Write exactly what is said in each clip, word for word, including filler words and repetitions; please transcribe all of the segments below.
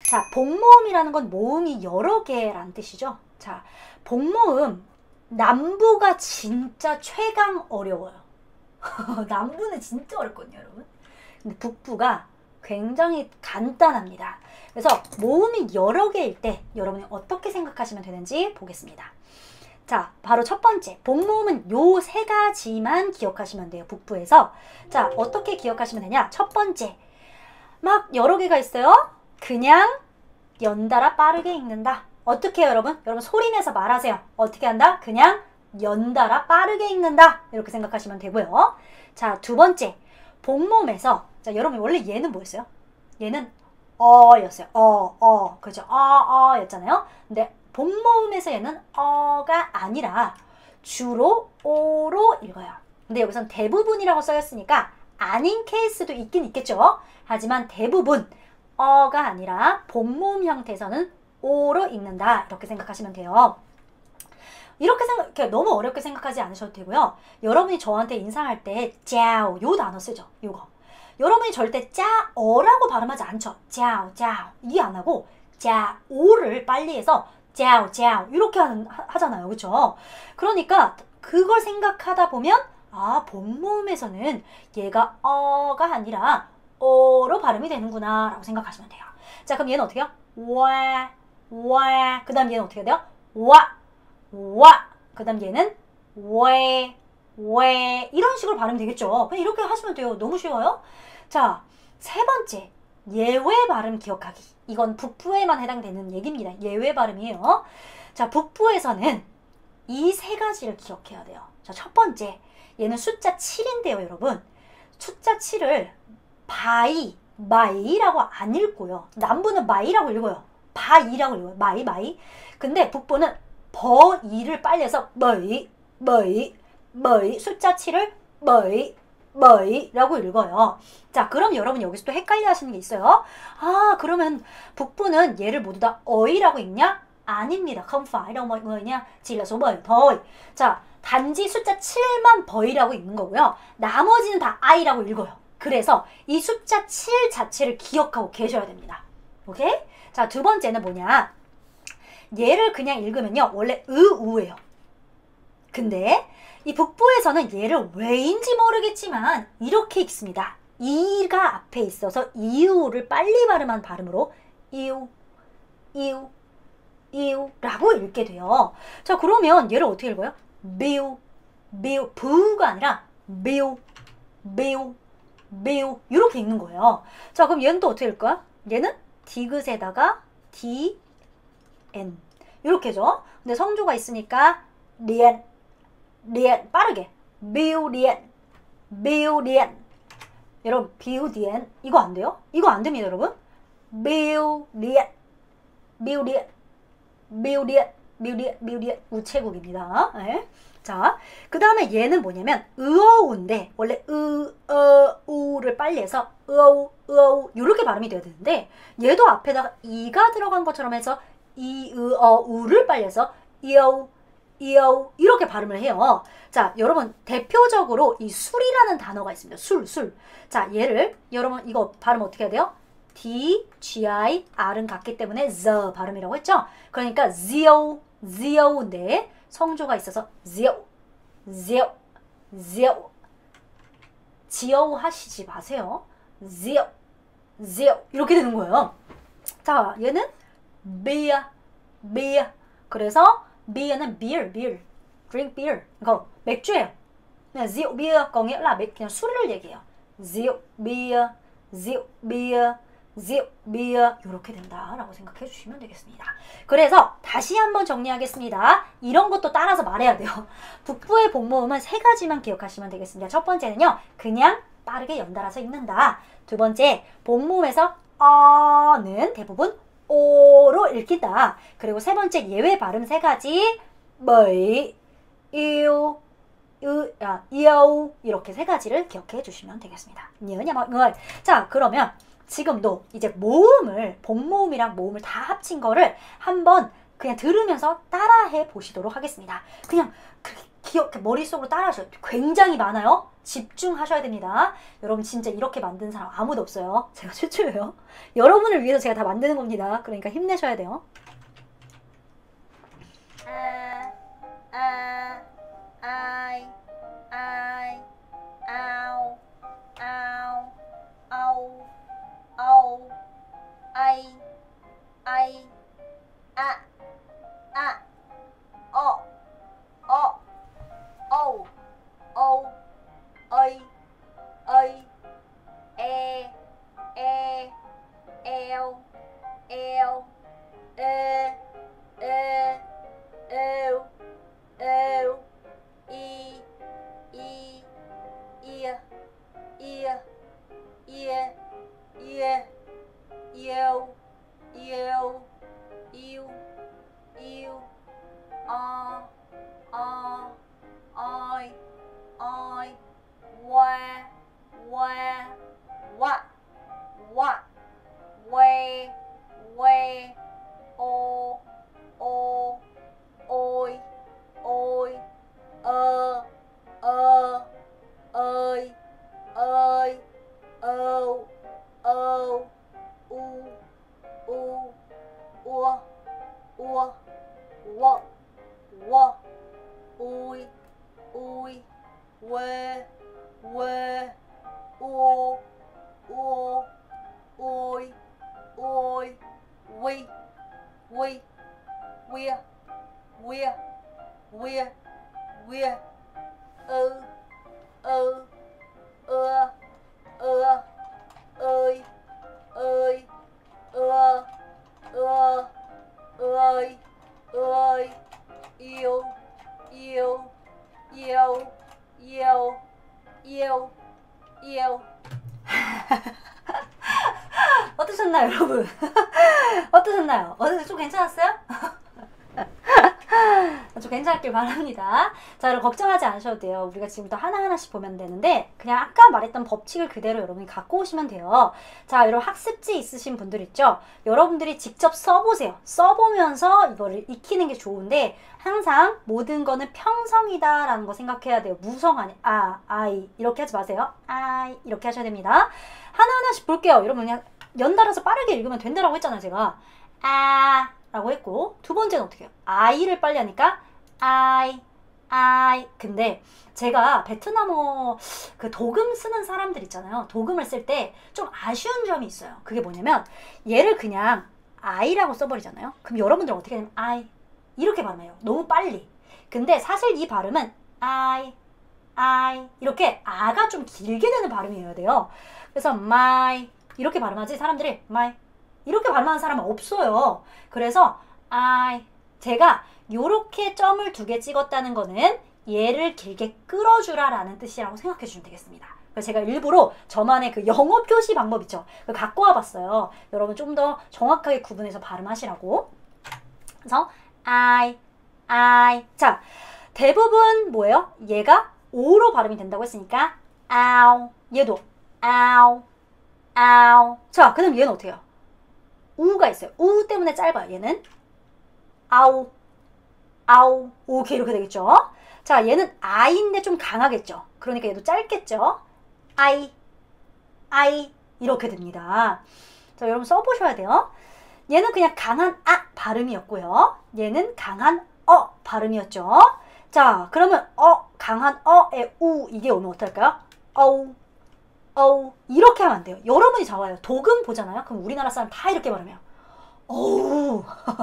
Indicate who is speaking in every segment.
Speaker 1: 자, 복모음이라는 건 모음이 여러 개라는 뜻이죠. 자, 복모음 남부가 진짜 최강 어려워요. 남부는 진짜 어렵거든요, 여러분. 근데 북부가 굉장히 간단합니다. 그래서 모음이 여러 개일 때 여러분이 어떻게 생각하시면 되는지 보겠습니다. 자, 바로 첫 번째, 복모음은 요 세 가지만 기억하시면 돼요, 북부에서. 자, 어떻게 기억하시면 되냐? 첫 번째, 막 여러 개가 있어요. 그냥 연달아 빠르게 읽는다. 어떻게 해요, 여러분? 여러분 소리 내서 말하세요. 어떻게 한다? 그냥 연달아 빠르게 읽는다. 이렇게 생각하시면 되고요. 자, 두 번째, 복모음에서, 자, 여러분 원래 얘는 뭐였어요? 얘는 어였어요. 어, 어, 그죠? 어, 어 였잖아요. 근데 복모음에서 얘는 어가 아니라 주로 오로 읽어요. 근데 여기선 대부분이라고 써있으니까 아닌 케이스도 있긴 있겠죠. 하지만 대부분 어가 아니라 복모음 형태에서는 오로 읽는다. 이렇게 생각하시면 돼요. 이렇게 생각, 너무 어렵게 생각하지 않으셔도 되고요. 여러분이 저한테 인사할 때 짜오 요 단어 쓰죠. 요거. 여러분이 절대 짜어라고 발음하지 않죠. 짜오 짜오 이 안 하고 짜오를 빨리 해서 짜오 짜오 이렇게 하는, 하잖아요. 그렇죠? 그러니까 그걸 생각하다 보면 아, 복모음에서는 얘가 어가 아니라 어로 발음이 되는구나 라고 생각하시면 돼요. 자, 그럼 얘는 어떻게 해요? 와, 와. 그 다음 얘는 어떻게 돼요? 와, 와. 그 다음 얘는 왜, 왜. 이런 식으로 발음이 되겠죠. 그냥 이렇게 하시면 돼요. 너무 쉬워요. 자, 세 번째, 예외 발음 기억하기. 이건 북부에만 해당되는 얘기입니다. 예외 발음이에요. 자, 북부에서는 이 세 가지를 기억해야 돼요. 자, 첫 번째, 얘는 숫자 칠인데요, 여러분. 숫자 칠을 바이, 마이라고 안 읽고요. 남부는 마이라고 읽어요. 바이라고 읽어요. 마이, 마이. 근데 북부는 버이를 빨리 해서 머이, 머이, 머이. 숫자 칠을 머이, 머이라고 읽어요. 자, 그럼 여러분 여기서 또 헷갈려 하시는 게 있어요. 아, 그러면 북부는 얘를 모두 다 어이라고 읽냐? 아닙니다. không phải đâu mọi người nha. chỉ là số bảy thôi. 자, 단지 숫자 칠만 버이라고 읽는 거고요. 나머지는 다 아이라고 읽어요. 그래서 이 숫자 칠 자체를 기억하고 계셔야 됩니다. 오케이? 자, 두 번째는 뭐냐? 얘를 그냥 읽으면요. 원래 으우예요. 근데 이 북부에서는 얘를 왜인지 모르겠지만 이렇게 읽습니다. 이가 앞에 있어서 이우를 빨리 발음한 발음으로 이우, 이우, 이우라고 읽게 돼요. 자, 그러면 얘를 어떻게 읽어요? 비우, 비우, 부가 아니라 비우, 비우, 비우 이렇게 읽는 거예요. 자, 그럼 얘는 또 어떻게 읽을까요? 얘는 디귿에다가 디, 엔 이렇게죠. 근데 성조가 있으니까 리엔, 리엔 빠르게 비우 리엔, 비우 리엔. 여러분 비우 리엔 이거 안 돼요? 이거 안 됩니다, 여러분. 비우 리엔, 비우 리엔, 비우 리엔, 비우 리엔, 비우 리엔 우체국입니다. 네. 자, 그 다음에 얘는 뭐냐면 으어우인데 원래 으, 어, 우를 빨리 해서 으어우, 으어우 이렇게 발음이 돼야 되는데 얘도 앞에다가 이가 들어간 것처럼 해서 이, 으, 어, 우를 빨리 해서 이어우, 이어우 이렇게 발음을 해요. 자, 여러분 대표적으로 이 술이라는 단어가 있습니다. 술, 술. 자, 얘를 여러분 이거 발음 어떻게 해야 돼요? D, G, I, R은 같기 때문에 Z 발음이라고 했죠? 그러니까 지오, 지오인데 성조가 있어서 지오, 지오, 지오. 지오 하시지 마세요. 지오, 지오 이렇게 되는 거예요. 자, 얘는 beer, beer. 그래서 beer는 beer, beer, drink beer. 이거 맥주예요. 그냥 rượu beer có nghĩa là 그냥 술을 얘기해요. rượu beer, rượu beer, rượu beer 이렇게 된다라고 생각해 주시면 되겠습니다. 그래서 다시 한번 정리하겠습니다. 이런 것도 따라서 말해야 돼요. 북부의 복모음은 세 가지만 기억하시면 되겠습니다. 첫 번째는요, 그냥 빠르게 연달아서 읽는다. 두 번째, 복모음에서 어는 대부분 오로 읽힌다. 그리고 세 번째 예외 발음 세 가지 bởi, yêu, 유, 아, yêu 이렇게 세 가지를 기억해 주시면 되겠습니다. nhớ nha mọi người. 자, 그러면 지금도 이제 모음을 복모음이랑 모음을 다 합친 거를 한번 그냥 들으면서 따라해 보시도록 하겠습니다. 그냥 기억 기억, 머릿속으로 따라하셔요. 굉장히 많아요. 집중하셔야 됩니다. 여러분 진짜 이렇게 만드는 사람 아무도 없어요. 제가 최초예요. 여러분을 위해서 제가 다 만드는 겁니다. 그러니까 힘내셔야 돼요. 아, 아, 아이, 아이, 아우, 아우, 아우, 아우, 아이, 아이, 아, 아, 어, 어, 어우, 어우, 어이, 어이, 에, 에, 에오, 에오, 에, 에, 에오, 에오, 이, 이, 이에, 이에, 이에, 이에, 이에오, 이에오, 이우, 이우, 아, 아, 아이, 아이, 와, 와, 와, 와, 왜, 왜, 오, 오, 오이, 오이, 어, 어, 어이, 어이, 어, 어, 우, 우, 우와, 우와, 워, 워, 오이, 오이, 왜, 왜, 오, 오, 오이, 오이, 위, 위, 위에, 위에, 위에, 위에, 어, 어, 어, 어, 어이, 어이, 어, 어, 어이, 어이, 이오, 이오, 이오, 이오, 이오, 이오. 어떠셨나요, 여러분? 어떠셨나요? 어떠, 좀 괜찮았어요? 좀 괜찮길 바랍니다. 자, 여러분 걱정하지 않으셔도 돼요. 우리가 지금부터 하나하나씩 보면 되는데 그냥 아까 말했던 법칙을 그대로 여러분이 갖고 오시면 돼요. 자, 여러분 학습지 있으신 분들 있죠? 여러분들이 직접 써보세요. 써보면서 이거를 익히는 게 좋은데 항상 모든 거는 평성이다 라는 거 생각해야 돼요. 무성 아니, 아, 아이 이렇게 하지 마세요. 아이 이렇게 하셔야 됩니다. 하나하나씩 볼게요. 여러분 그냥 연달아서 빠르게 읽으면 된다라고 했잖아요. 제가 아 라고 했고 두 번째는 어떻게 해요? 아이를 빨리 하니까 아이 아이. 근데 제가 베트남어 그 도금 쓰는 사람들 있잖아요. 도금을 쓸 때 좀 아쉬운 점이 있어요. 그게 뭐냐면 얘를 그냥 아이라고 써버리잖아요. 그럼 여러분들 어떻게 하냐면 아이 이렇게 발음해요. 너무 빨리. 근데 사실 이 발음은 아이 아이 이렇게 아가 좀 길게 되는 발음이어야 돼요. 그래서 my 이렇게 발음하지 사람들이 my 이렇게 발음하는 사람은 없어요. 그래서 I 제가 요렇게 점을 두 개 찍었다는 거는 얘를 길게 끌어주라 라는 뜻이라고 생각해 주시면 되겠습니다. 그래서 제가 일부러 저만의 그 영어 표시 방법 있죠. 그걸 갖고 와봤어요. 여러분 좀 더 정확하게 구분해서 발음하시라고. 그래서 I, I. 자, 대부분 뭐예요? 얘가 O로 발음이 된다고 했으니까 ow. 얘도 ow, ow. 자, 그 다음 얘는 어떻게 해요? 우가 있어요. 우 때문에 짧아요. 얘는 아우, 아우. 오케이 이렇게 되겠죠. 자, 얘는 아이인데 좀 강하겠죠. 그러니까 얘도 짧겠죠. 아이, 아이 이렇게 됩니다. 자, 여러분 써보셔야 돼요. 얘는 그냥 강한 아 발음이었고요. 얘는 강한 어 발음이었죠. 자, 그러면 어 강한 어의 우 이게 오면 어떨까요? 어우, 어우 이렇게 하면 안 돼요. 여러분이 잡아요. 도금 보잖아요. 그럼 우리나라 사람 다 이렇게 발음해요. 어우,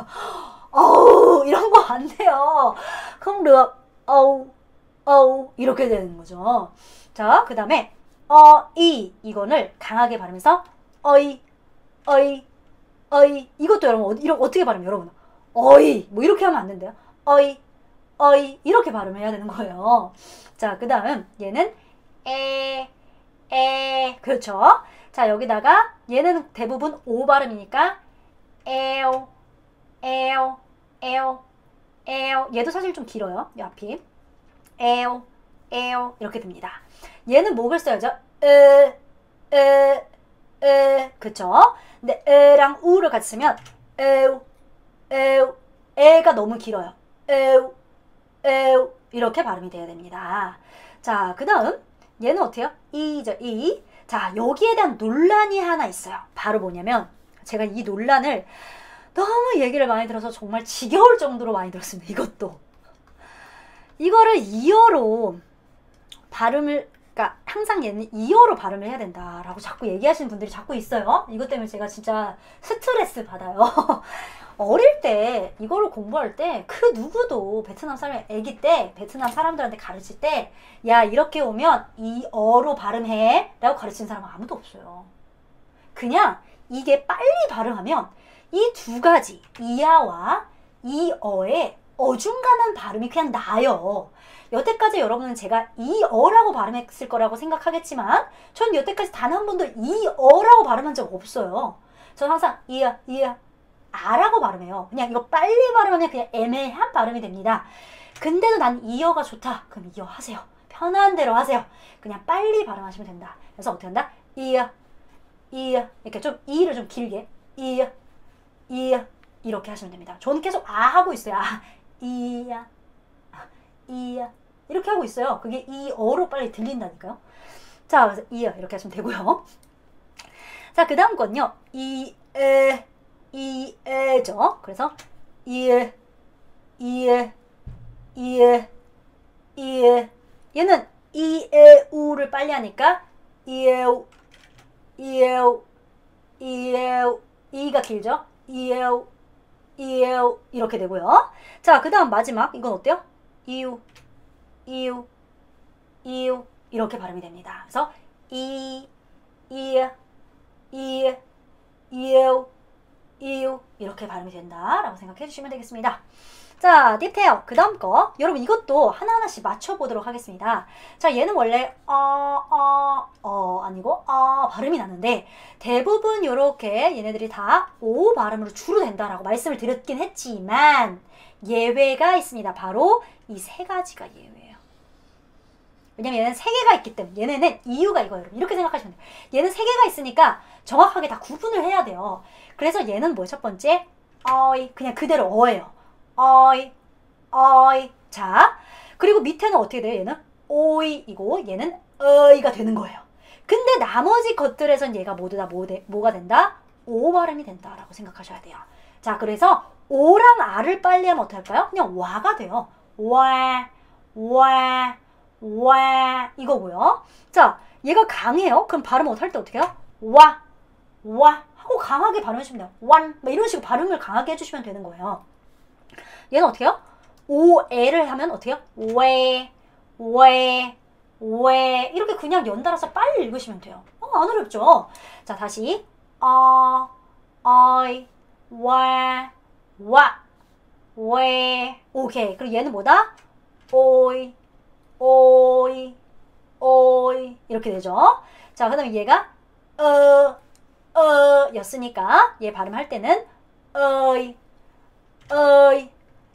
Speaker 1: 어우 이런 거 안 돼요. 그럼 르 어우, 어우 이렇게 되는 거죠. 자, 그 다음에 어, 이 이거를 강하게 발음해서 어이, 어이, 어이. 이것도 여러분 어, 이렇게 어떻게 발음해요, 여러분? 어이 뭐 이렇게 하면 안 된대요. 어이, 어이 이렇게 발음해야 되는 거예요. 자, 그 다음 얘는 에, 에 그렇죠. 자, 여기다가 얘는 대부분 오 발음이니까 에오, 에오, 에오, 에오. 얘도 사실 좀 길어요. 이 앞이 에오, 에오 이렇게 됩니다. 얘는 목을 써야죠. 에, 에, 에 그쵸? 근데 에랑 우를 같이 쓰면 에우, 에우. 에가 너무 길어요. 에우, 에우 이렇게 발음이 돼야 됩니다. 자, 그 다음 얘는 어때요? 이죠, 이. 자, 여기에 대한 논란이 하나 있어요. 바로 뭐냐면 제가 이 논란을 너무 얘기를 많이 들어서 정말 지겨울 정도로 많이 들었습니다. 이것도. 이거를 이어로 발음을, 그러니까 항상 얘는 이어로 발음을 해야 된다라고 자꾸 얘기하시는 분들이 자꾸 있어요. 이것 때문에 제가 진짜 스트레스 받아요. 어릴 때 이거를 공부할 때 그 누구도 베트남 사람이 아기 때 베트남 사람들한테 가르칠 때 야 이렇게 오면 이 어로 발음해 라고 가르치는 사람은 아무도 없어요. 그냥 이게 빨리 발음하면 이 두 가지 이야와 이 어의 어중간한 발음이 그냥 나요. 여태까지 여러분은 제가 이 어라고 발음했을 거라고 생각하겠지만 전 여태까지 단 한 번도 이 어라고 발음한 적 없어요. 저는 항상 이야 이야 아라고 발음해요. 그냥 이거 빨리 발음하면 그냥 애매한 발음이 됩니다. 근데도 난 이어가 좋다. 그럼 이어 하세요. 편한 대로 하세요. 그냥 빨리 발음하시면 된다. 그래서 어떻게 한다? 이어, 이어. 이렇게 좀 이를 좀 길게. 이어, 이어. 이렇게 하시면 됩니다. 저는 계속 아 하고 있어요. 아, 이야, 아, 이야. 이렇게 하고 있어요. 그게 이 어로 빨리 들린다니까요. 자, 그래서 이어 이렇게 하시면 되고요. 자, 그 다음 건요. 이, 에, 이, 에죠. 그래서 이에, 이에, 이에, 이에. 얘는 이, 에, 우를 빨리 하니까 이에우, 이에우, 이에우. 이가 길죠? 이에우, 이에우. 이렇게 되고요. 자, 그 다음 마지막 이건 어때요? 이유, 이유, 이유. 이렇게 발음이 됩니다. 그래서 이, 이, 이, 이에우, 이유. 이렇게 발음이 된다라고 생각해 주시면 되겠습니다. 자, 디테일. 그 다음 거. 여러분 이것도 하나하나씩 맞춰보도록 하겠습니다. 자, 얘는 원래 어, 어, 어 아니고 어 발음이 나는데 대부분 요렇게 얘네들이 다 오 발음으로 주로 된다라고 말씀을 드렸긴 했지만 예외가 있습니다. 바로 이 세 가지가 예외예요. 왜냐면 얘는 세 개가 있기 때문에 얘네는 이유가 이거예요. 여러분. 이렇게 생각하시면 돼요. 얘는 세 개가 있으니까 정확하게 다 구분을 해야 돼요. 그래서 얘는 뭐예요? 첫 번째 어이 그냥 그대로 어예요. 어이 어이. 자, 그리고 밑에는 어떻게 돼요? 얘는 오이이고 얘는 어이가 되는 거예요. 근데 나머지 것들에선 얘가 모두 다 뭐, 뭐가 된다? 오 발음이 된다라고 생각하셔야 돼요. 자, 그래서 오랑 아를 빨리 하면 어떻게 할까요? 그냥 와가 돼요. 와, 와, 와 이거고요. 자, 얘가 강해요. 그럼 발음 할 때 어떻게 해요? 와, 와 하고 강하게 발음해주시면 돼요. 완, 막 이런 식으로 발음을 강하게 해주시면 되는 거예요. 얘는 어떻게 해요? 오에를 하면 어떻게 해요? 왜, 왜, 왜 이렇게 그냥 연달아서 빨리 읽으시면 돼요. 어, 안 어렵죠? 자, 다시 어, 어이, 와, 와, 왜. 오케이. 그리고 얘는 뭐다? 오이, 오이, 오이 이렇게 되죠. 자, 그 다음에 얘가 어, 어 였으니까 얘 발음할 때는 어이, 어이,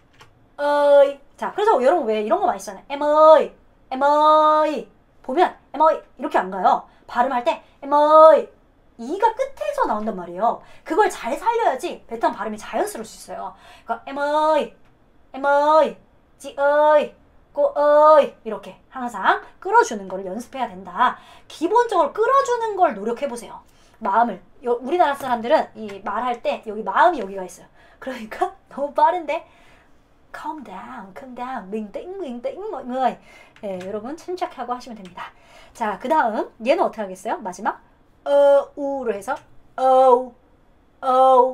Speaker 1: 어이. 자, 그래서 여러분 왜 이런 거 많이 쓰잖아요. 에머이, 에머이. 보면 에머이 이렇게 안 가요. 발음할 때 에머이. 이가 끝에서 나온단 말이에요. 그걸 잘 살려야지 베트남 발음이 자연스러울 수 있어요. 그러니까 에머이, 에머이, 지어이, 꼬어이 이렇게 항상 끌어주는 걸 연습해야 된다. 기본적으로 끌어주는 걸 노력해보세요. 마음을. 요, 우리나라 사람들은 이 말할 때 여기 마음이 여기가 있어요. 그러니까 너무 빠른데 calm down, calm down, bình tĩnh, bình tĩnh mọi người. 예, 여러분 침착하고 하시면 됩니다. 자, 그 다음 얘는 어떻게 하겠어요? 마지막 어, 우로 해서 어, 어,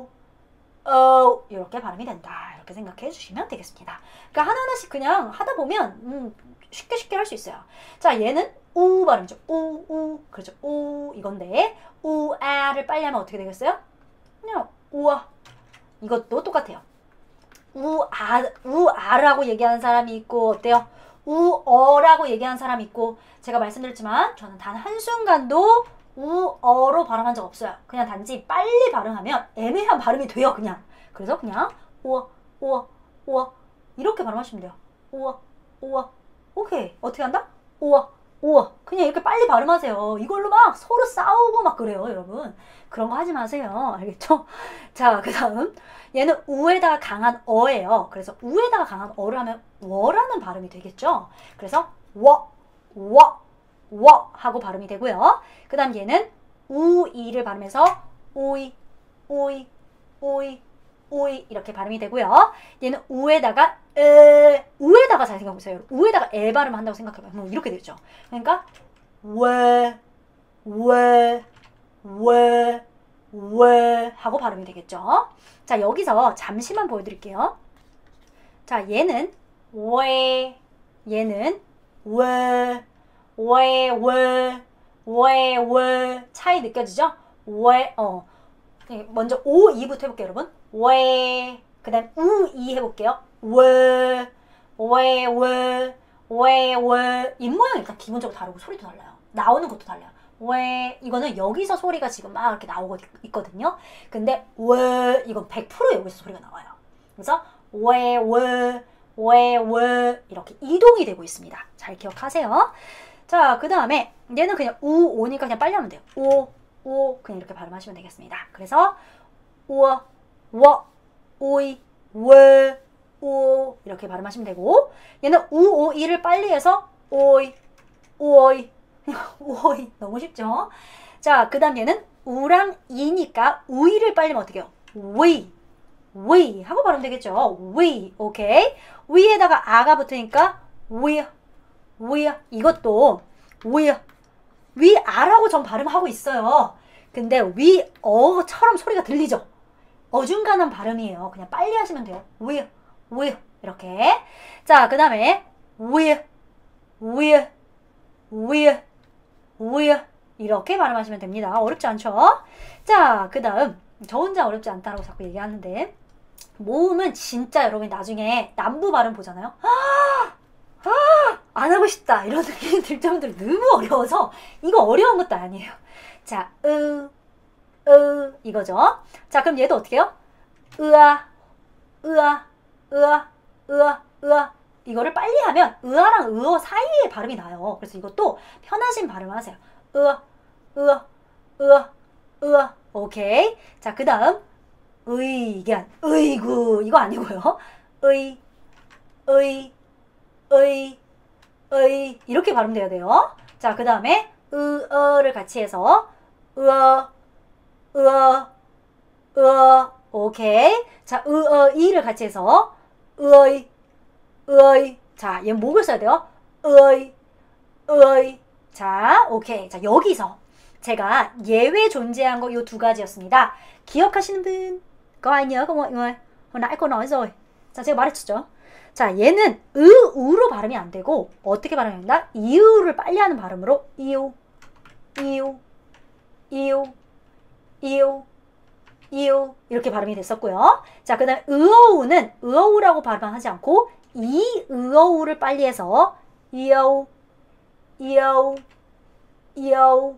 Speaker 1: 어 이렇게 발음이 된다. 이렇게 생각해 주시면 되겠습니다. 그러니까 하나하나씩 그냥 하다 보면 음, 쉽게 쉽게 할 수 있어요. 자, 얘는 우 발음이죠. 우, 우. 그렇죠. 우 이건데 우, 아를 빨리 하면 어떻게 되겠어요? 그냥 우아. 이것도 똑같아요. 우, 아, 우, 아라고 얘기하는 사람이 있고 어때요? 우, 어라고 얘기하는 사람이 있고 제가 말씀드렸지만 저는 단 한순간도 우, 어로 발음한 적 없어요. 그냥 단지 빨리 발음하면 애매한 발음이 돼요. 그냥. 그래서 그냥 우와, 우와, 우와 이렇게 발음하시면 돼요. 우와, 우와. 오케이. 어떻게 한다? 우와, 우와. 그냥 이렇게 빨리 발음하세요. 이걸로 막 서로 싸우고 막 그래요, 여러분. 그런 거 하지 마세요. 알겠죠? 자, 그 다음. 얘는 우에다가 강한 어예요. 그래서 우에다가 강한 어를 하면 워라는 발음이 되겠죠? 그래서 워, 워, 워 하고 발음이 되고요. 그 다음 얘는 우이를 발음해서 오이, 오이, 오이, 오이 이렇게 발음이 되고요. 얘는 우에다가 에, 우에다가 잘 생각해보세요. 우에다가 에 발음 한다고 생각해봐요. 뭐 이렇게 되죠. 그러니까 왜, 왜, 왜, 왜 하고 발음이 되겠죠. 자, 여기서 잠시만 보여드릴게요. 자, 얘는 왜, 얘는 왜, 왜, 왜, 왜, 왜 차이 느껴지죠? 왜, 어. 먼저 오, 이부터 해볼게요, 여러분. 왜, 그 다음 우, 이 해볼게요. 왜, 왜, 왜, 왜, 왜. 입모양이 일단 기본적으로 다르고 소리도 달라요. 나오는 것도 달라요. 왜, 이거는 여기서 소리가 지금 막 이렇게 나오고 있거든요. 근데 왜, 이건 백 퍼센트 여기서 소리가 나와요. 그래서 왜, 왜, 왜, 왜 이렇게 이동이 되고 있습니다. 잘 기억하세요. 자, 그 다음에 얘는 그냥 우, 오니까 그냥 빨리 하면 돼요. 오, 오 그냥 이렇게 발음하시면 되겠습니다. 그래서 우어, 워, 오이, 왜, 오 이렇게 발음하시면 되고 얘는 우, 오, 이를 빨리 해서 오이, 오이, 오이 너무 쉽죠? 자, 그 다음 얘는 우랑 이니까 우이를 빨리 하면 어떻게 해요? 위, 위 하고 발음 되겠죠? 위, 오케이? 위에다가 아가 붙으니까 위, 위 이것도 위, 위아라고 전 발음하고 있어요. 근데 위어처럼 소리가 들리죠? 어중간한 발음이에요. 그냥 빨리 하시면 돼요. 위, 위 이렇게. 자, 그 다음에 위, 위, 위, 위 이렇게 발음하시면 됩니다. 어렵지 않죠? 자, 그 다음 저 혼자 어렵지 않다라고 자꾸 얘기하는데 모음은 진짜 여러분이 나중에 남부 발음 보잖아요. 아, 아, 안 하고 싶다 이런 느낌이 들 정도로 너무 어려워서 이거 어려운 것도 아니에요. 자, 으, 으 이거죠. 자, 그럼 얘도 어떻게 해요? 으아, 으아, 으아, 으아, 으아 이거를 빨리 하면 으아랑 으어 사이에 발음이 나요. 그래서 이것도 편하신 발음을 하세요. 으아, 으아, 으아, 으아 오케이. 자, 그 다음 의견, 의구 이거 아니고요. 의, 의, 의, 의 이렇게 발음돼야 돼요. 자, 그 다음에 으어를 같이 해서 으어, 으어, 으어 오케이. 자, 으어, 이를 같이 해서 으어이, 으어이. 자, 얘 목을 써야 돼요. 으어이, 으어이. 자, 오케이. 자, 여기서 제가 예외 존재한 거 요 두 가지였습니다. 기억하시는 분? Có ai nhớ không mọi người? hồi nãy cô nói rồi. 자, 제가 말했었죠. 자, 얘는 으, 우로 발음이 안 되고 어떻게 발음해야 된다? 이우를 빨리 하는 발음으로 이우, 이우, 이우, 이우, 이우 이렇게 발음이 됐었고요. 자, 그 다음에 으어우는 으어우라고 발음하지 않고 이 으어우를 빨리 해서 이어우, 이어우, 이어우,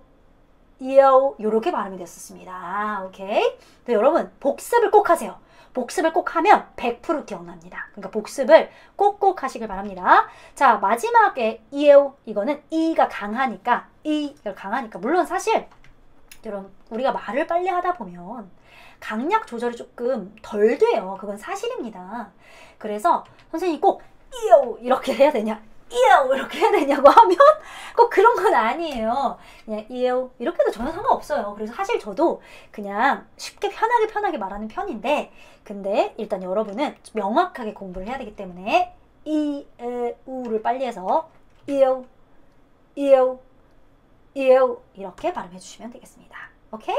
Speaker 1: 이어우 이렇게 발음이 됐었습니다. 오케이? 네, 여러분 복습을 꼭 하세요. 복습을 꼭 하면 백 퍼센트 기억납니다. 그러니까 복습을 꼭꼭 하시길 바랍니다. 자, 마지막에 이에우 이거는 이가 강하니까 이가 강하니까 물론 사실 여러분 우리가 말을 빨리 하다 보면 강약 조절이 조금 덜 돼요. 그건 사실입니다. 그래서 선생님이 꼭 이에우 이렇게 해야 되냐 이에우 이렇게 해야 되냐고 하면 꼭 그런 건 아니에요. 그냥 이에우 이렇게 해도 전혀 상관없어요. 그래서 사실 저도 그냥 쉽게 편하게 편하게 말하는 편인데 근데 일단 여러분은 명확하게 공부를 해야 되기 때문에 이에우를 빨리 해서 이에우 이에우 이에우 이렇게 발음해 주시면 되겠습니다. 오케이?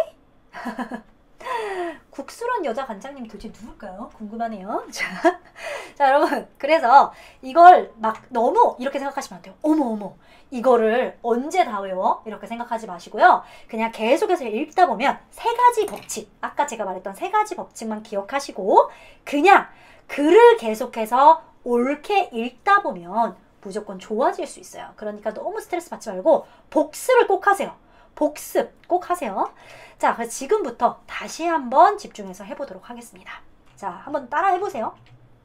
Speaker 1: 국수런 여자 관장님 도대체 누굴까요? 궁금하네요. 자, 자 여러분 그래서 이걸 막 너무 이렇게 생각하시면 안 돼요. 어머 어머 이거를 언제 다 외워? 이렇게 생각하지 마시고요. 그냥 계속해서 읽다 보면 세 가지 법칙 아까 제가 말했던 세 가지 법칙만 기억하시고 그냥 글을 계속해서 옳게 읽다 보면 무조건 좋아질 수 있어요. 그러니까 너무 스트레스 받지 말고 복습을 꼭 하세요. 복습 꼭 하세요. 자, 그래서 지금부터 다시 한번 집중해서 해보도록 하겠습니다. 자, 한번 따라 해보세요.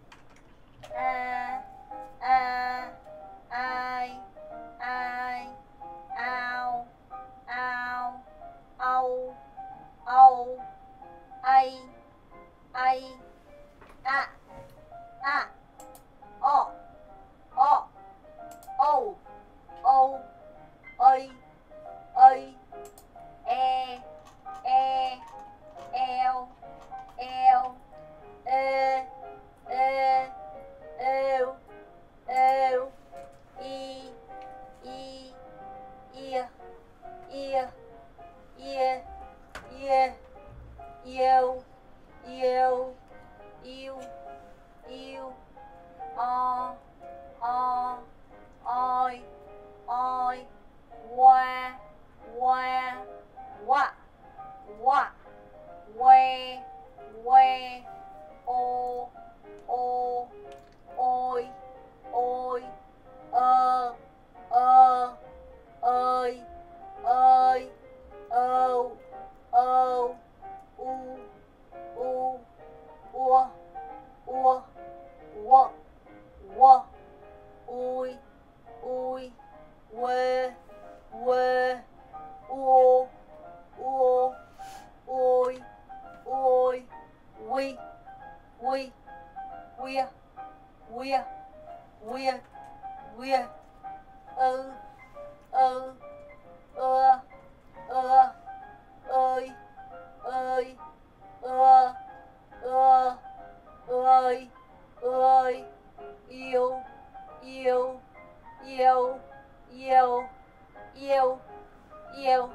Speaker 1: 아, 아, 아이, 아이, âu, ơi, ơi, e, e, eo, eo, ê, ê, êu, êu, y, y, ia, ia, ia, ia, yêu, yêu, yêu, yêu, o, o, oi, oi, qua, qua, quạ, quạ, que, que, ô, ô, ôi, ôi, ơ, ơ, ơi, ơi, âu, âu, u, u, ua, ua, uọ, uọ, ui, ui, quê, quê, uô, uô, ôi, ôi, quy, quy, quia, quia, quia, quia, ơ, ơ, ơ, ơ, ơi, ơi, ơ, ơ, ơi, ơi, yêu, yêu, yêu, yêu, yêu, yêu.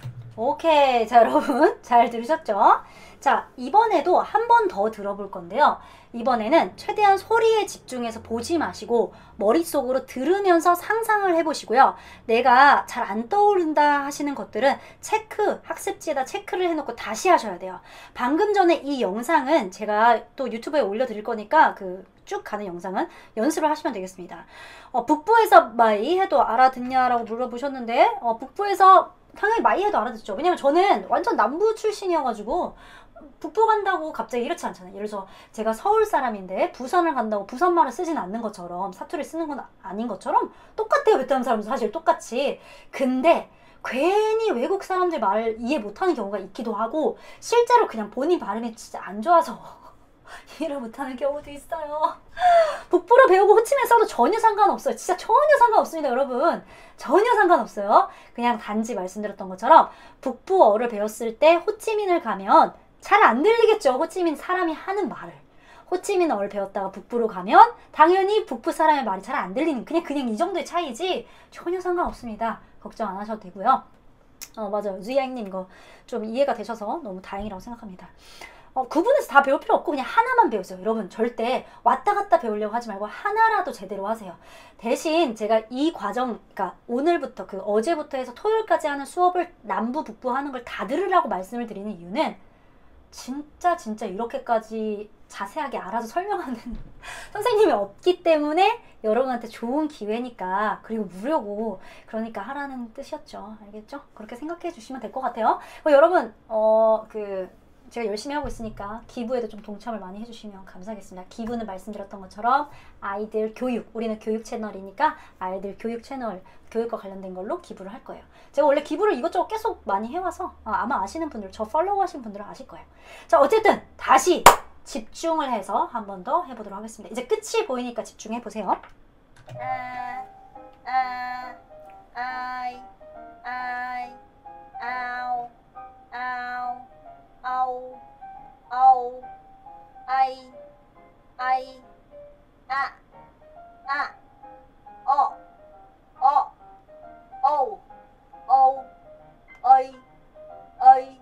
Speaker 1: 오케이. 자, 여러분 잘 들으셨죠? 자, 이번에도 한 번 더 들어볼 건데요. 이번에는 최대한 소리에 집중해서 보지 마시고 머릿속으로 들으면서 상상을 해보시고요. 내가 잘 안 떠오른다 하시는 것들은 체크, 학습지에다 체크를 해놓고 다시 하셔야 돼요. 방금 전에 이 영상은 제가 또 유튜브에 올려드릴 거니까 그 쭉 가는 영상은 연습을 하시면 되겠습니다. 어, 북부에서 마이 해도 알아듣냐라고 물어보셨는데 어, 북부에서 당연히 마이 해도 알아듣죠. 왜냐면 저는 완전 남부 출신이어가지고 북부 간다고 갑자기 이렇지 않잖아요. 예를 들어서 제가 서울 사람인데 부산을 간다고 부산말을 쓰진 않는 것처럼 사투리 쓰는 건 아닌 것처럼 똑같아요. 베트남 사람도 사실 똑같이. 근데 괜히 외국 사람들 말을 이해 못하는 경우가 있기도 하고 실제로 그냥 본인 발음이 진짜 안 좋아서 이해를 못하는 경우도 있어요. 북부로 배우고 호치민 써도 전혀 상관없어요. 진짜 전혀 상관없습니다, 여러분. 전혀 상관없어요. 그냥 단지 말씀드렸던 것처럼 북부어를 배웠을 때 호치민을 가면 잘 안 들리겠죠. 호치민 사람이 하는 말을. 호치민어를 배웠다가 북부로 가면 당연히 북부 사람의 말이 잘 안 들리는 그냥 그냥 이 정도의 차이지 전혀 상관없습니다. 걱정 안 하셔도 되고요. 어 맞아요. 주이양님 이거 좀 이해가 되셔서 너무 다행이라고 생각합니다. 어, 구분해서 다 배울 필요 없고 그냥 하나만 배우세요. 여러분 절대 왔다 갔다 배우려고 하지 말고 하나라도 제대로 하세요. 대신 제가 이 과정, 그러니까 오늘부터 그 어제부터 해서 토요일까지 하는 수업을 남부 북부 하는 걸 다 들으라고 말씀을 드리는 이유는 진짜 진짜 이렇게까지 자세하게 알아서 설명하는 선생님이 없기 때문에 여러분한테 좋은 기회니까, 그리고 무료고 그러니까 하라는 뜻이었죠. 알겠죠? 그렇게 생각해 주시면 될 것 같아요. 어, 여러분 어 그 제가 열심히 하고 있으니까 기부에도 좀 동참을 많이 해주시면 감사하겠습니다. 기부는 말씀드렸던 것처럼 아이들 교육, 우리는 교육 채널이니까 아이들 교육 채널, 교육과 관련된 걸로 기부를 할 거예요. 제가 원래 기부를 이것저것 계속 많이 해와서 아마 아시는 분들, 저 팔로우 하신 분들은 아실 거예요. 자, 어쨌든 다시 집중을 해서 한 번 더 해보도록 하겠습니다. 이제 끝이 보이니까 집중해보세요. 아, 아, 아이, 아이, 아우, 아우, 아우, 아우, 아이, 아이, 아, 아, 어, 어, 어우, 어우, 어이, 어이,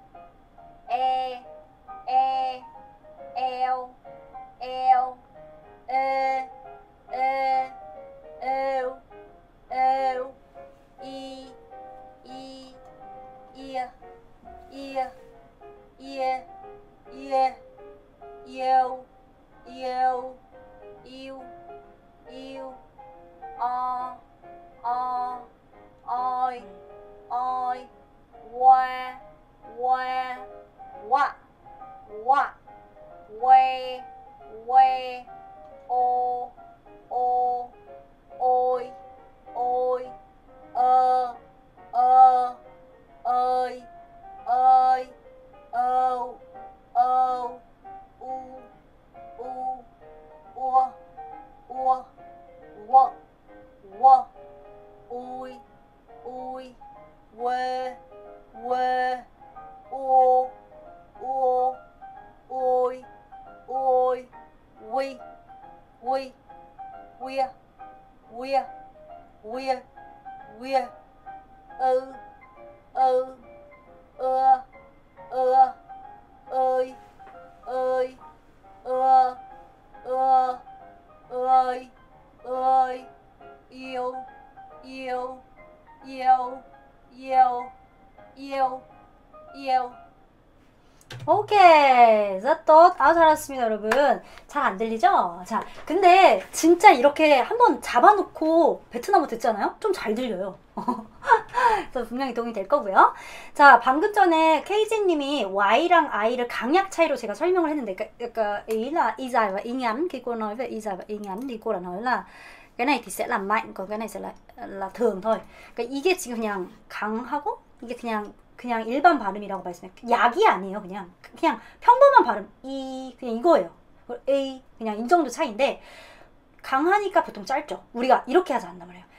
Speaker 1: 에, 에, 에오, 에오, 에, 에, 에오, 에오, 이, 이, 이야, 이야, 이에, 이에, 이에오, 이에오, 이우, 이우, 아, 아, 어이, 어이, 와, 와, 와, 와, 왜, 왜, 오, 오, 오이, 오이, 어, 어, 어이, 어이, 어, 어, 우, 우, 우와, 우와, 워, 워, 오이, ôi, quê, quê, ô, ô, ôi, ôi, quy, quy, quia, quia, quia, quia, ư, ư, ưa, ưa, ơi, ơi, ưa, ưa, ơi, ơi, yêu, yêu, yêu, yêu, yêu, yêu. 오케이, rất tốt. 아, 잘하셨습니다, 여러분. 잘 안 들리죠? 자, 근데 진짜 이렇게 한번 잡아놓고 베트남어 듣잖아요? 좀 잘 들려요. 그래서 분명히 도움이 될 거고요. 자, 방금 전에 케이지님이 Y랑 I를 강약 차이로 제가 설명을 했는데, 그러니까 ý là y dài và y ngắn. Khi cô nói về y dài và y ngắn thì cô đã nói là cái này thì sẽ là mạnh, còn cái này sẽ là là thường thôi. 그러니까 이게 지금 그냥 강하고 이게 그냥 그냥 일반 발음이라고 말씀해요. 약이 아니에요. 그냥 그냥 평범한 발음. 이 그냥 이거예요. A 그냥 이 정도 차이인데 강하니까 보통 짧죠. 우리가 이렇게 하지 않단 말이에요.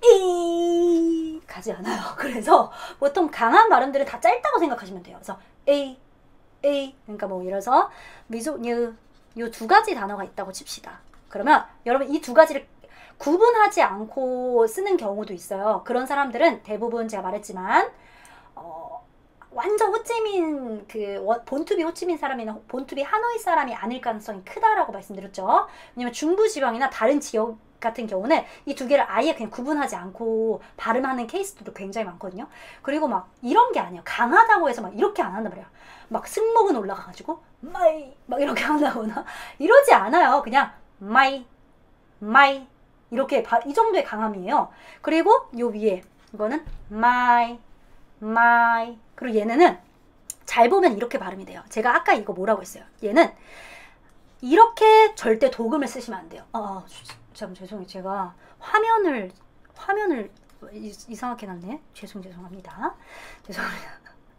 Speaker 1: 이 가지 않아요. 그래서 보통 강한 발음들은 다 짧다고 생각하시면 돼요. 그래서 A A 그러니까 뭐 예를 들어서 미소 요두 가지 단어가 있다고 칩시다. 그러면 여러분 이 두 가지를 구분하지 않고 쓰는 경우도 있어요. 그런 사람들은 대부분 제가 말했지만 어, 완전 호찌민 그 본투비 호찌민 사람이나 본투비 하노이 사람이 아닐 가능성이 크다라고 말씀드렸죠. 왜냐면 중부지방이나 다른 지역 같은 경우는 이 두 개를 아예 그냥 구분하지 않고 발음하는 케이스들도 굉장히 많거든요. 그리고 막 이런 게 아니에요. 강하다고 해서 막 이렇게 안 한단 말이에요. 막 승모근 올라가가지고 마이 막 이렇게 한다거나 이러지 않아요. 그냥 마이 마이 이렇게 바, 이 정도의 강함이에요. 그리고 요 위에 이거는 마이 마이 그리고 얘네는 잘 보면 이렇게 발음이 돼요. 제가 아까 이거 뭐라고 했어요. 얘는 이렇게 절대 도금을 쓰시면 안 돼요. 아, 참 죄송해요. 제가 화면을 화면을 이상하게 놨네. 죄송 죄송합니다. 죄송합니다.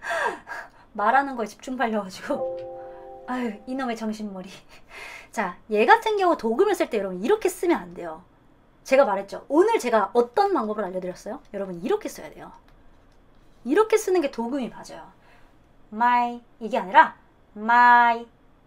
Speaker 1: 말하는 거에 집중 팔려가지고 아유 이놈의 정신머리. 자, 얘 같은 경우 도금을 쓸 때 여러분 이렇게 쓰면 안 돼요. 제가 말했죠. 오늘 제가 어떤 방법을 알려드렸어요? 여러분 이렇게 써야 돼요. 이렇게 쓰는 게 도금이 맞아요. my 이게 아니라 my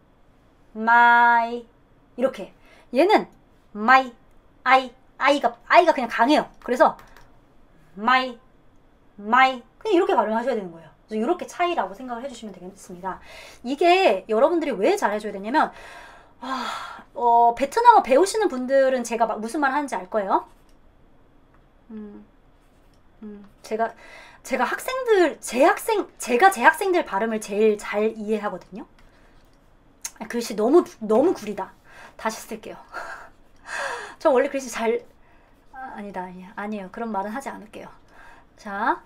Speaker 1: my 이렇게. 얘는 my I I가 I가 그냥 강해요. 그래서 my my 그냥 이렇게 발음하셔야 되는 거예요. 그래서 이렇게 차이라고 생각을 해주시면 되겠습니다. 이게 여러분들이 왜 잘해줘야 되냐면 아, 어, 베트남어 배우시는 분들은 제가 막 무슨 말 하는지 알 거예요. 음, 음, 제가 제가 학생들 제 학생 제가 제 학생들 발음을 제일 잘 이해하거든요. 글씨 너무 너무 구리다. 다시 쓸게요. 저 원래 글씨 잘 아, 아니다 아니야 아니에요. 그런 말은 하지 않을게요. 자,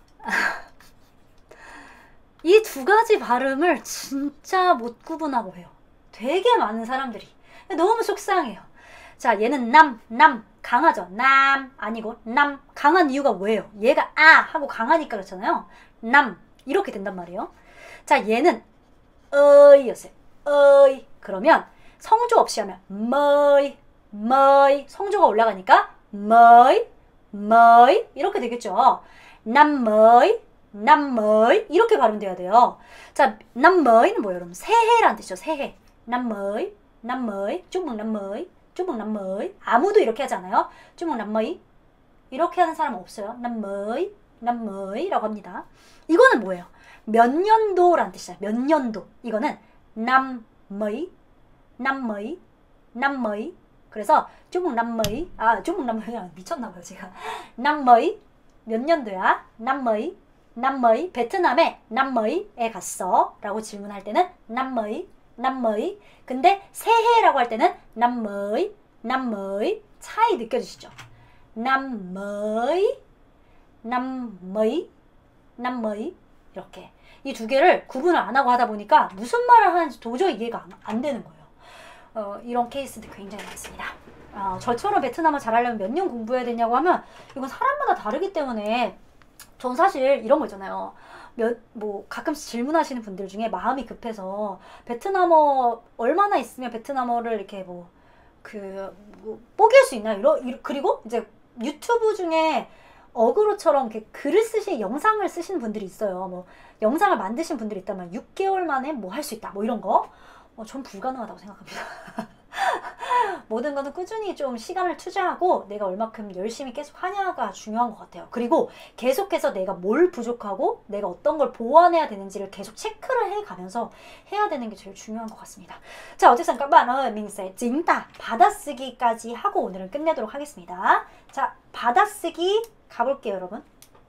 Speaker 1: 이 두 가지 발음을 진짜 못 구분하고 해요. 되게 많은 사람들이. 너무 속상해요. 자, 얘는 남, 남, 강하죠. 남, 아니고 남, 강한 이유가 뭐예요? 얘가 아 하고 강하니까 그렇잖아요. 남, 이렇게 된단 말이에요. 자, 얘는 어이였어요. 어이. 그러면 성조 없이 하면 머이, 머이. 성조가 올라가니까 머이, 머이. 이렇게 되겠죠. 남머이, 남머이. 이렇게 발음돼야 돼요. 자, 남머이는 뭐예요, 여러분? 새해라는 뜻이죠. 새해. năm mới, năm mới, chúc mừng năm mới, chúc mừng năm mới. 아무도 이렇게 하지 않아요. chúc mừng năm mới. 이렇게 하는 사람 없어요. năm mới, năm mai라고 합니다. 이거는 뭐예요? 몇 년도라는 뜻이잖아요. 몇 년도. 이거는 năm mấy, năm mấy, năm mấy. 그래서 chúc mừng năm mấy. 아, chúc mừng năm mấy. 미쳤나봐요, 제가. năm mấy. 몇 년도야? năm mấy, năm mấy. 베트남에 năm mai에 갔어. 라고 질문할 때는 năm mấy. năm mới. 근데 새해라고 할 때는 năm mới, năm mới. 차이 느껴지시죠? năm mới, năm mấy, năm mới. 이렇게. 이 두 개를 구분을 안 하고 하다 보니까 무슨 말을 하는지 도저히 이해가 안, 안 되는 거예요. 어, 이런 케이스도 굉장히 많습니다. 어, 저처럼 베트남어 잘하려면 몇 년 공부해야 되냐고 하면 이건 사람마다 다르기 때문에 전 사실 이런 거 있잖아요. 몇, 뭐 가끔씩 질문하시는 분들 중에 마음이 급해서 베트남어 얼마나 있으면 베트남어를 이렇게 뭐 그 뭐 뽀갤 수 있나요? 이러, 이러, 그리고 이제 유튜브 중에 어그로처럼 이렇게 글을 쓰시, 영상을 쓰시는 분들이 있어요. 뭐, 영상을 만드신 분들이 있다면 육 개월 만에 뭐 할 수 있다. 뭐 이런 거. 어, 전 불가능하다고 생각합니다. 모든 거는 꾸준히 좀 시간을 투자하고 내가 얼마큼 열심히 계속 하냐가 중요한 것 같아요. 그리고 계속해서 내가 뭘 부족하고 내가 어떤 걸 보완해야 되는지를 계속 체크를 해가면서 해야 되는 게 제일 중요한 것 같습니다. 자, 어쨌든 까바는 민세 징다 받아쓰기까지 하고 오늘은 끝내도록 하겠습니다. 자, 받아쓰기 가볼게요, 여러분.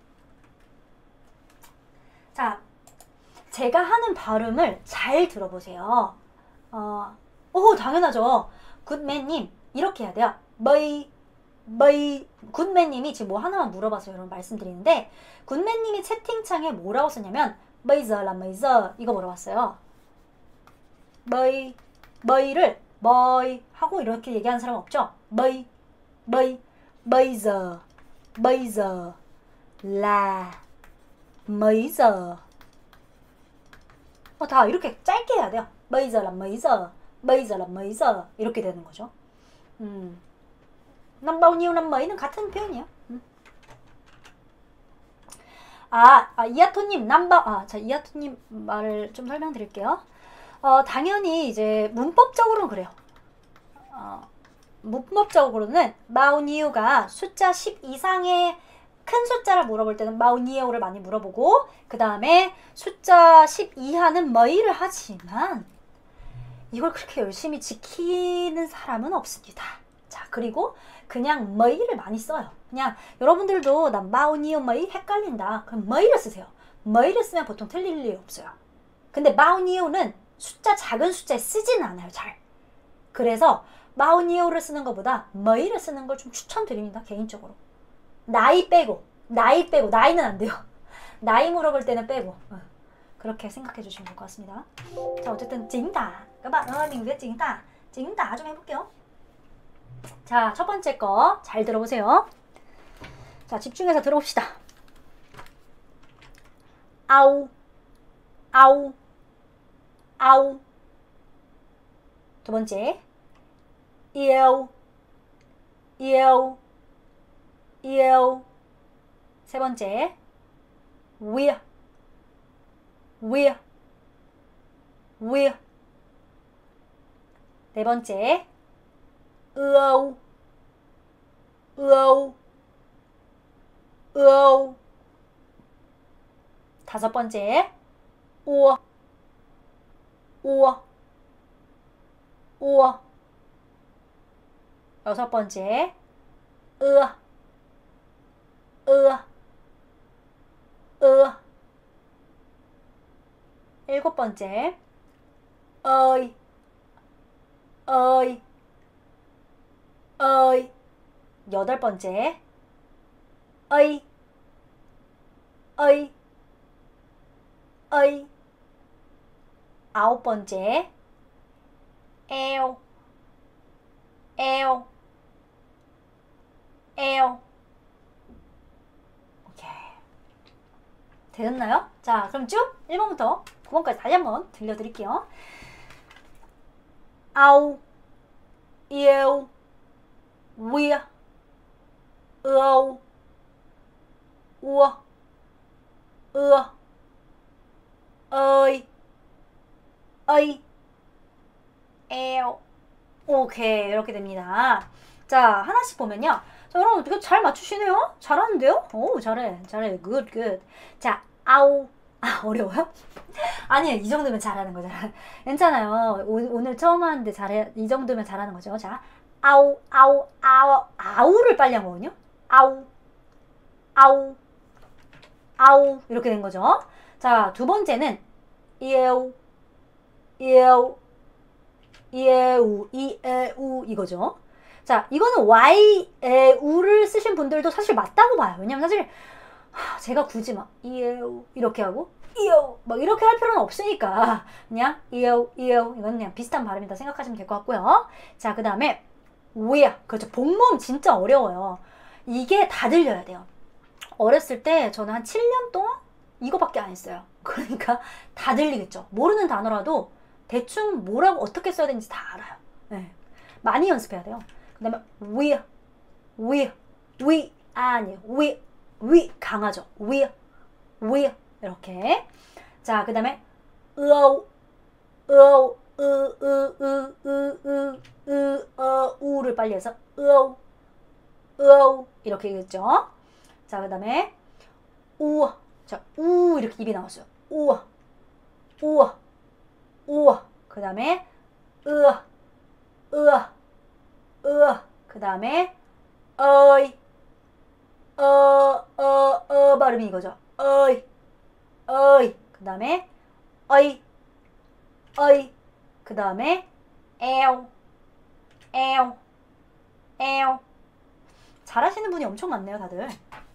Speaker 1: 자, 제가 하는 발음을 잘 들어보세요. 어, 오, 당연하죠. 굿맨님, 이렇게 해야 돼요. 뭐이, 뭐이. 굿맨님이 지금 뭐 하나만 물어봐서 여러분 말씀드리는데, 굿맨님이 채팅창에 뭐라고 썼냐면, 뭐이저라, 뭐이저. 이거 물어봤어요. 뭐이, 뭐이를, 뭐이 하고 이렇게 얘기하는 사람 없죠? 뭐이, 뭐이, 뭐이저, 뭐이저, 라, 뭐이저. 어, 다 이렇게 짧게 해야 돼요. 뭐이저라, 뭐이저. 뭐이저라 뭐이저 이렇게 되는 거죠. 음. năm bao nhiêu năm mấy 는 같은 표현이에요. 음. 아, 아 이하토님 남바 아, 자 이하토님 말을 좀 설명드릴게요. 어, 당연히 이제 문법적으로는 그래요. 어, 문법적으로는 마우니우가 숫자 십 이상의 큰 숫자를 물어볼 때는 마우니우를 많이 물어보고 그 다음에 숫자 십 이하는 뭐이를 하지만 이걸 그렇게 열심히 지키는 사람은 없습니다. 자, 그리고 그냥 뭐이를 많이 써요. 그냥 여러분들도 나 마우니오 뭐이 헷갈린다. 그럼 뭐이를 쓰세요. 뭐이를 쓰면 보통 틀릴 일이 없어요. 근데 마우니오는 숫자 작은 숫자에 쓰지는 않아요. 잘. 그래서 마우니오를 쓰는 것보다 뭐이를 쓰는 걸 좀 추천드립니다. 개인적으로. 나이 빼고 나이 빼고 나이는 안 돼요. 나이 물어볼 때는 빼고. 그렇게 생각해 주시면 될 것 같습니다. 자, 어쨌든 징다. các bạn ơi, mình viết chính tả. chính tả 좀 해볼게요. 자, 첫 번째 거 잘 들어보세요. 자, 집중해서 들어봅시다. 아우, 아우, 아우. 두 번째, yêu, yêu, yêu. 세 번째, we're, we're, we're. 네 번째, ưu, ưu, ưu. 다섯 번째, ua, ua, ua. 여섯 번째, ưa, ưa, ưa. 일곱 번째, ơi, ơi, ơi. 여덟 번째, ơi, ơi, ơi. 아홉 번째, eo, eo, eo. 오케이. 되셨나요? 자, 그럼 쭉 일 번부터 구 번까지 다시 한번 들려드릴게요. au, yêu, we're, ưu, ua, ưa, ơi, ây, eo. 오케이, 이렇게 됩니다. 자, 하나씩 보면요. 자, 여러분 어떻게 잘 맞추시네요? 잘하는데요? 오, 잘해, 잘해. 굿, 굿. 자, 아우. 아, 어려워요? 아니에요. 이 정도면 잘하는 거잖아. 괜찮아요. 오, 오늘 처음 하는데 잘해. 이 정도면 잘하는 거죠. 자, 아우, 아우, 아우. 아우를 빨리 한 거군요. 아우, 아우, 아우. 이렇게 된 거죠. 자, 두 번째는 이에우, 이에우, 이에우, 이에우 이거죠. 자, 이거는 y, 에, 우를 쓰신 분들도 사실 맞다고 봐요. 왜냐면 사실 하, 제가 굳이 막 이에우 이렇게 하고 이에우 막 이렇게 할 필요는 없으니까 그냥 이에우, 이에우 이건 그냥 비슷한 발음이다 생각하시면 될 것 같고요. 자, 그 다음에 we're. 그렇죠. 복모음 진짜 어려워요. 이게 다 들려야 돼요. 어렸을 때 저는 한 칠 년 동안 이거밖에 안 했어요. 그러니까 다 들리겠죠. 모르는 단어라도 대충 뭐라고 어떻게 써야 되는지 다 알아요. 네. 많이 연습해야 돼요. 그 다음에 we're, we're, we 아니에요. we, 위 강하죠. 위, 위 이렇게. 자, 그 다음에 으어, 으어, 으, 으, 으, 으, 으, 으, 어, 우를 빨리 해서 으어, 으어 이렇게 얘기했죠. 자, 그 다음에 우, 자, 우 이렇게 입이 나왔어요. 우, 우, 우. 그 다음에 으, 으, 으. 그 다음에 어이, 어, 어, 어 발음이 이거죠. 어이, 어이. 그 다음에 어이, 어이. 그 다음에 에오, 에오, 에오. 잘하시는 분이 엄청 많네요, 다들.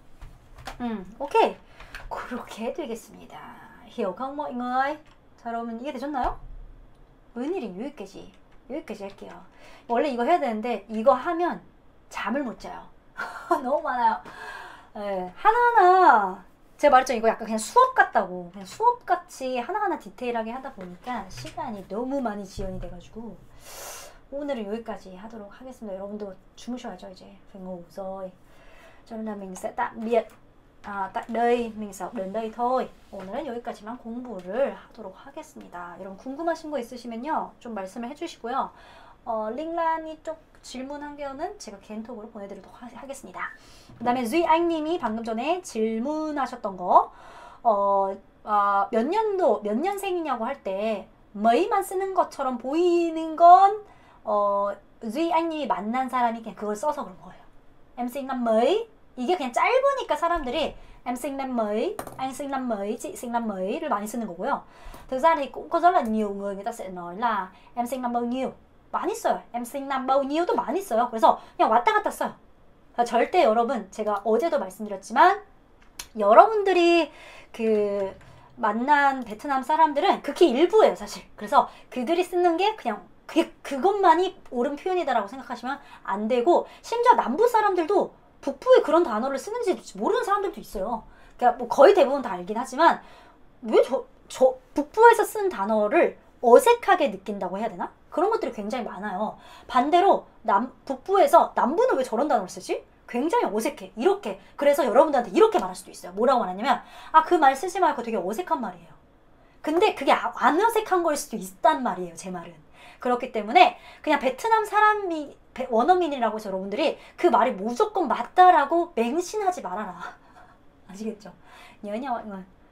Speaker 1: 음, 오케이. 그렇게 되겠습니다. hiểu không mọi người? 자, 여러분 이해되셨나요? 웬일이 여기까지 여기까지 할게요. 원래 이거 해야 되는데 이거 하면 잠을 못 자요. 너무 많아요. 네, 하나하나 제가 말했죠. 이거 약간 그냥 수업 같다고. 그냥 수업같이 하나하나 디테일하게 하다 보니까 시간이 너무 많이 지연이 돼가지고 오늘은 여기까지 하도록 하겠습니다. 여러분도 주무셔야죠 이제. phải ngủ rồi. cho nên là mình sẽ tạm biệt 아, 딱 đây mình sẽ học đến đây thôi. 오늘은 여기까지만 공부를 하도록 하겠습니다. 여러분 궁금하신 거 있으시면요 좀 말씀을 해주시고요. 어, 링란이 쪽 질문한 개는 제가 개인톡으로 보내드리도록 하, 하겠습니다. 그 다음에 쥐anh 님이 방금 전에 질문하셨던 거 어, 어, 몇 년도 몇 년생이냐고 할 때 mấy 만 쓰는 것처럼 보이는 건 어, 쥐anh 님이 만난 사람이 그냥 그걸 써서 그런 거예요. em sinh năm mấy 이게 그냥 짧으니까 사람들이 em sinh năm mấy, anh sinh năm mấy, chị sinh năm mấy 를 많이 쓰는 거고요. thực ra thì cũng có rất là nhiều người người ta sẽ nói là em sinh năm bao nhiêu 많이 써요. em sinh năm bao nhiêu 도 많이 써요. 그래서 그냥 왔다 갔다 써요. 그러니까 절대 여러분 제가 어제도 말씀드렸지만 여러분들이 그 만난 베트남 사람들은 극히 일부예요 사실. 그래서 그들이 쓰는 게 그냥 그, 그것만이 옳은 표현이다라고 생각하시면 안 되고 심지어 남부 사람들도 북부에 그런 단어를 쓰는지 모르는 사람들도 있어요. 그러니까 뭐 거의 대부분 다 알긴 하지만 왜 저, 저 북부에서 쓴 단어를 어색하게 느낀다고 해야 되나? 그런 것들이 굉장히 많아요. 반대로 남, 북부에서 남부는 왜 저런 단어를 쓰지? 굉장히 어색해. 이렇게. 그래서 여러분들한테 이렇게 말할 수도 있어요. 뭐라고 말하냐면 아, 그 말 쓰지 말고 되게 어색한 말이에요. 근데 그게 안 어색한 걸 수도 있단 말이에요. 제 말은. 그렇기 때문에 그냥 베트남 사람이 원어민이라고 해서 여러분들이 그 말이 무조건 맞다라고 맹신하지 말아라. 아시겠죠? nhớ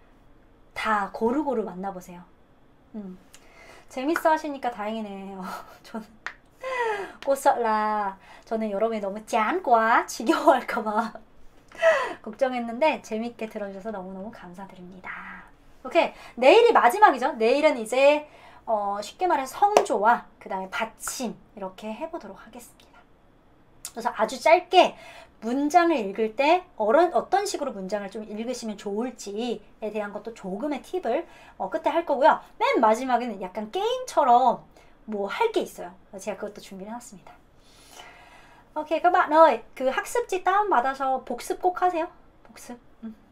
Speaker 1: 다 고루고루 만나보세요. 음. 재밌어 하시니까 다행이네요. 저는 cô sợ là 저는 여러분이 너무 chán quá 지겨워할까봐 걱정했는데 재밌게 들어주셔서 너무너무 감사드립니다. 오케이, 내일이 마지막이죠. 내일은 이제 어, 쉽게 말해서 성조와 그 다음에 받침 이렇게 해보도록 하겠습니다. 그래서 아주 짧게 문장을 읽을 때 어런, 어떤 식으로 문장을 좀 읽으시면 좋을지에 대한 것도 조금의 팁을 어, 끝에 할 거고요. 맨 마지막에는 약간 게임처럼 뭐 할 게 있어요. 제가 그것도 준비를 해놨습니다. 오케이, các bạn ơi, 그 학습지 다운받아서 복습 꼭 하세요. 복습. 음.